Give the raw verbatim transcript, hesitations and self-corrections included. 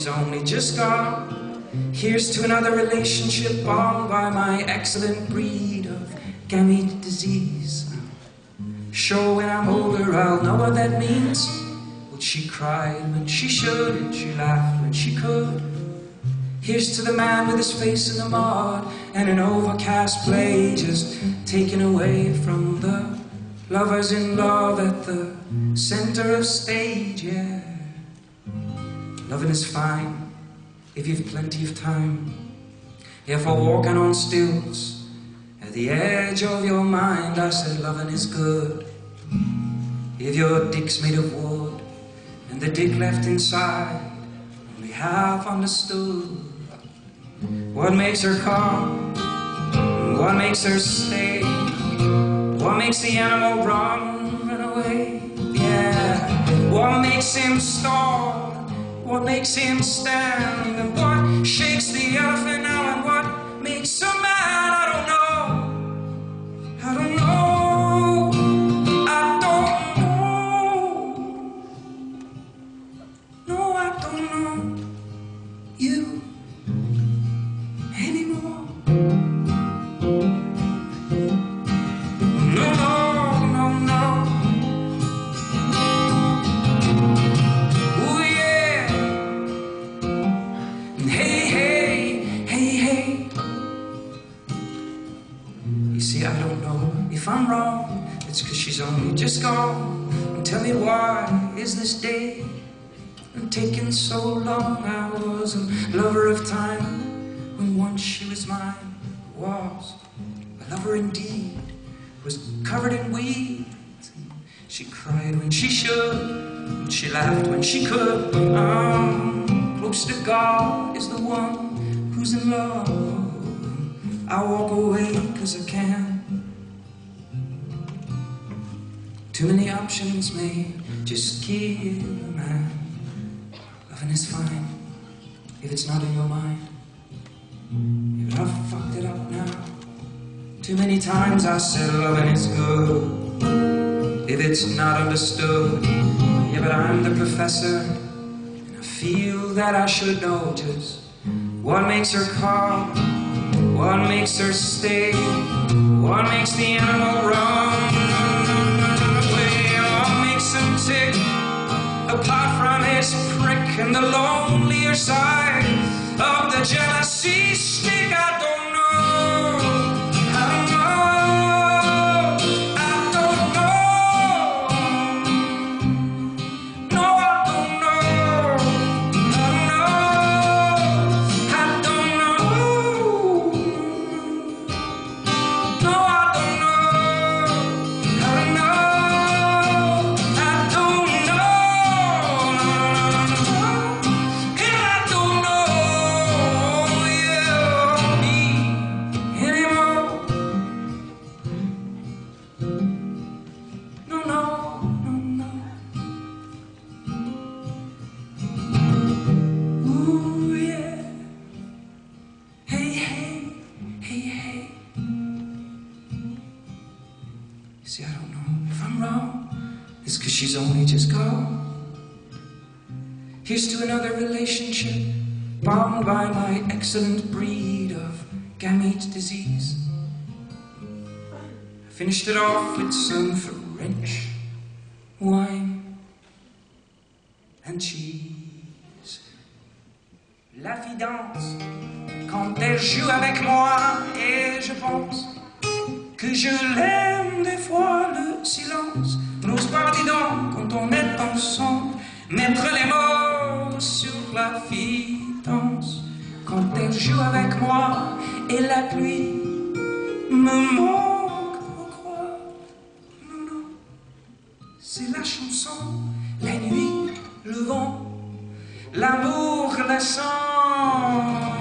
only just gone. Here's to another relationship bound by my excellent breed of gamete disease. Sure, when I'm older I'll know what that means. But she cried when she should, and she laughed when she could. Here's to the man with his face in the mud and an overcast play just taken away from the lovers in love at the center of stage, yeah. Loving is fine if you've plenty of time. Yeah, for walking on stilts at the edge of your mind, I said loving is good if your dick's made of wood and the dick left inside only half understood. What makes her come? What makes her stay? What makes the animal run, run away? Yeah. What makes him stall? What makes him stand? And what shakes the elephant now? And what makes her mad? I don't know. I don't know. I don't know. No, I don't know you anymore. No, no, no, no. Oh yeah. Hey, hey, hey, hey. You see, I don't know if I'm wrong. It's 'cause she's only just gone. And tell me, why is this day taking so long? I was a lover of time when once she was mine. Was a lover indeed, was covered in weeds. She cried when she should, and she laughed when she could. Um, close to God is the one who's in love. I walk away 'cause I can. Too many options may just kill a man. Loving is fine if it's not in your mind. Yeah, but I've fucked it up now. Too many times I said loving is good if it's not understood. Yeah, but I'm the professor, and I feel that I should know just what makes her come, what makes her stay, what makes the animal run, away, what makes him tick, apart from his prick and the lonelier side of the jealousy stick. I don't know. I don't know. I don't know. No, I don't know. I don't know. I don't know. No, I don't know. I don't know. I don't know. Yeah, I don't know. Yeah, me anymore. No, no, no, no. Ooh, yeah. Hey, hey, hey, hey. See, I don't know if I'm wrong. It's 'cause she's only just gone. Here's to another relationship bound by my excellent breed of gamete disease. I finished it off with some French wine and cheese. La fille danse quand elle joue avec moi, et je pense que je l'aime. Des fois le silence n'ose pas, dis donc, quand on est ensemble, mettre les mots sur la fille danse quand elle joue avec moi, et la pluie me manque, pourquoi? Non, non, c'est la chanson, la nuit, le vent, l'amour, la sang.